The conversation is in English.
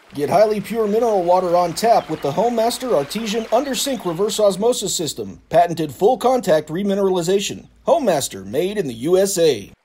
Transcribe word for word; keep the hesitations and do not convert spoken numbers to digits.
Get highly pure mineral water on tap with the HomeMaster Artesian Undersink Reverse Osmosis System. Patented full contact remineralization. HomeMaster, made in the U S A.